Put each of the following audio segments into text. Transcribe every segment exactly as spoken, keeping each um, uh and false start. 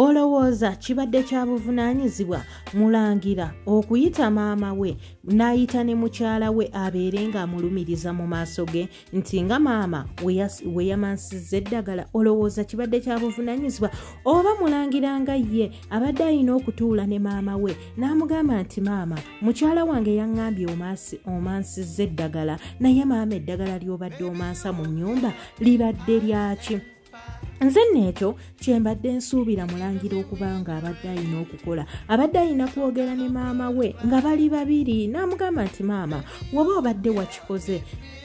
olowooza kibadde kya buvunaanyizibwa mulangira okuyita maama we n'ayita ne mukyala we abeere ng'amulumiriza mu maaso ge nti nga maama we yamansizza eddagala? Olowooza kibadde kya buvunaanyizibwa? Oba mulangira nga ye abadde alina okutuula ne maama we n'amugamba nti maama, mukyala wange yaŋŋambye omansizza eddagala, naye maama eddagala ly'obadde omansa mu nnyumba libadde lyaki? Nze n'ekyo kye mbadde nsuubira mulangira okuba nga abadde alina okukola. Abadde alina kwogera ne maama we nga bali babiri, n'amugamba nti maama, woba obadde wakikoze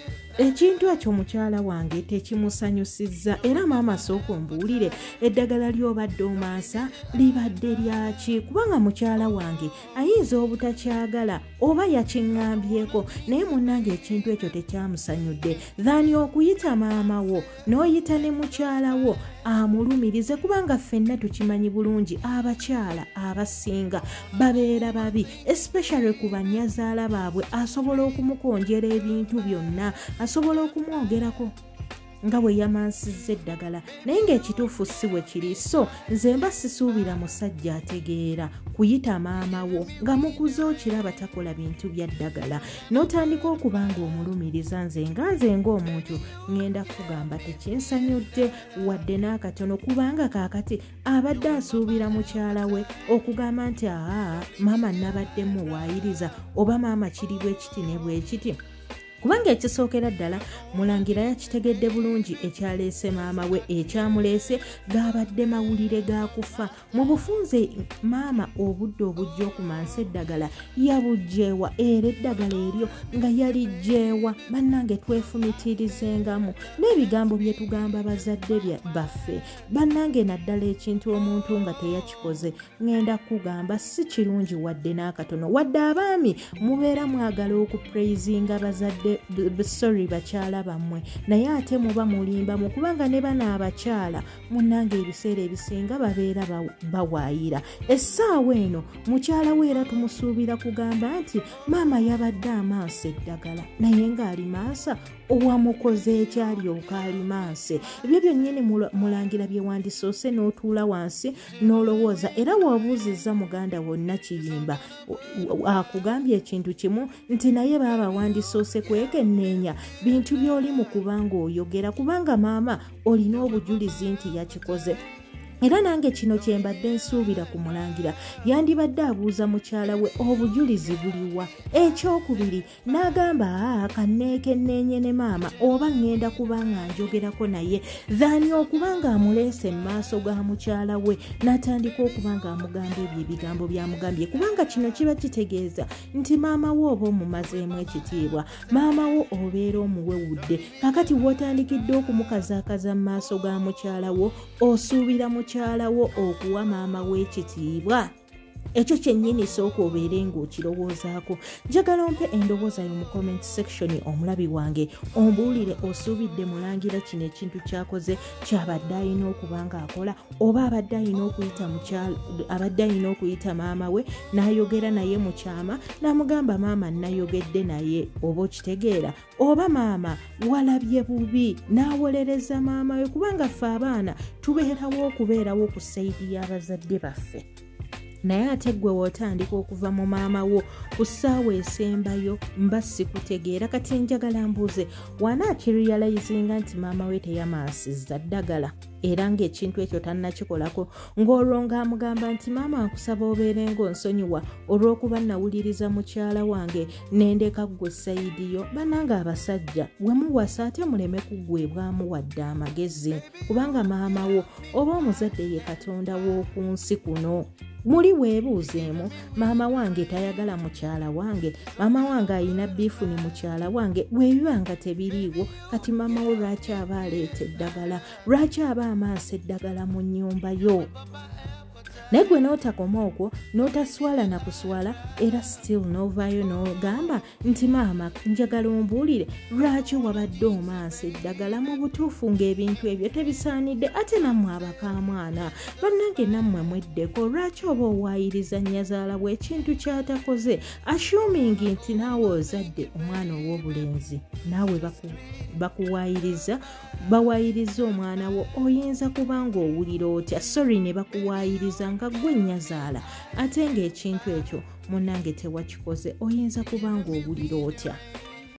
ekintu ekyo mukyala wange tekimusanyusizza, era maama sooka ombuulire eddagala ly'obadde omansa libadde lyaki? Kubanga mukyala wange ayinza obutakyagala oba yakiŋŋambyeko, naye munnange ekintu ekyo tekyamusanyudde. Dhani okuyita maama wo n'oyita ne mukyala wo amulumirize, kubanga ffenna tukimanyi bulungi abakyala abasinga babeera babi, especially ku bannyazaala baabwe. Asobola okumukonjera ebintu byonna, asobola okumwogerako nga bwe yamansizza eddagala, naye ng'ekituufu si bwe kiri. So nze mba sisuubira musajja ategeera kuyita maama wo nga mukuze okiraba takola bintu bya ddagala n'otandika okuba nga omulumiriza. Nze nga nze ng'omuntu ngenda kugamba tekinsanyudde wadde n'akatono, kubanga kaakati abadde asuubira mukyala we okugamba nti aa maama nabadde muwaayiriza, oba maama kiri bwe kiti ne bwe kiti. Kubanga ekisookera ddala mulangira yakitegedde bulungi ekyaleese maama we, ekyamuleese gaabadde mawulire ga kufa. Mu bufunze maama obudde obujja okumansa eddagala yabugjeewa, era eddagala eryo nga yaligjeewa. Bannange twefumitirizengamu n'ebigambo bye tugamba bazadde baffe. Bannange naddala ekintu omuntu nga teyakikoze ngenda kugamba si kirungi wadde n'akatono. Wadde abaami mubeera mwagala okupraisinga bazadde sorry bakyala bammwe, naye ate muba mulimba mu kubanga ne bana abakyala munnange ebiseera ebisinga babeera bawaayira. Essaawa eno mukyala we era tumusuubira kugamba nti maama yabadde amansa eddagala, naye ng'ali mansa owamukoze ekyalyoka ali manse. Ebyo byonnyini mulangira bye wandisoose n'otuula wansi n'olowooza, era w'obuuzizza muganda wonna kiyimba akugambye ekintu kimu nti naye baaba wandisoose kwekenneenya bintu by'oli mu kubanga oyogera, kubanga maama olina obujulizi nti yakikoze. Era nange kino kye mbadde nsuubira ku mulangira, yandibadde abuuza mukyala we obujulizi buliwa. Ekyokubiri n'agamba aa kanneekenneenye ne maama oba ngenda kuba nga njogerako naye, dhani okuba nga amuleese mu maaso ga mukyala we n'atandika okuba nga amugamba ebyo ebigambo byamugambye, kubanga kino kiba kitegeeza nti maama wo oba omumazeemu ekitiibwa, maama wo obeera omuwewudde. Kakati w'otandikidde okumukazaakaza mu maaso ga mukyala wo, osuubira mu mukyala wo okuwa maama w'ekitiibwa. Ekyo kyennyini sooka obeere ng'okirowoozaako. Njagala ompe endowooza yo mu comment section omulabi wange, ombuulire osuubidde mulangira kino ekintu kyakoze kyabadde alina okuba ng'akola, oba abadde alina okuyita mukyala abadde alina okuyita maama we n'ayogera naye mu kyama n'amugamba maama nayogedde naye, oba okitegeera, oba maama walabye bubi n'awolereza maama we, kubanga ffe abaana tubeerawo okubeerawo ku sayidi y'abazadde baffe. Naye ate gwe w'otandika okuva mu maama wo ku ssaawa esembayo mba sikutegeera. Kati njagala mbuuze, wanaakiriyalayizinga nti maama we teyamansizza ddagala era ng'ekintu ekyo tannakikolako, ng'olwo ng'amugamba nti maama nkusaba obeere ng'onsonyiwa olw'okuba nawuliriza mukyala wange nendeka ggwe sayidiyo. Bannange abasajja bwe muwasa ate muleme kuggwebwamu wadde amagezi, kubanga maama wo oba omuzadde ye Katonda w'oku nsi kuno. Muli weebuuzeemu, maama wange tayagala mukyala wange, maama wange ayina biifu ne mukyala wange, bwebiba nga tebiriiwo, kati maama wo lwaki aba aleeta eddagala, lwaki aba amaasa eddagala mu nnyumba yo? Naye gwe n'otakoma okwo n'otaswala na kuswala, era still n'ovaayo n'ogamba nti maama njagala ombuulire lwaki wabadde omaasa eddagala. Mu butuufu ng'ebintu ebyo tebisaanidde, ate nammwe abakamwana bannange nammwe mweddeko. Lwaki oba owaayiriza nnyazaala bwe ekintu kyatakoze, assuming nti naawe ozadde omwana ow'obulenzi, naawe baku bakuwaayiriza bawaayiriza omwana wo oyinza kuba ng'owulira otya sorry ne bakuwaayiriza nga ggwe nnyazaala ate ng'ekintu ekyo munnange tewakikoze oyinza kuba ng'owulira otya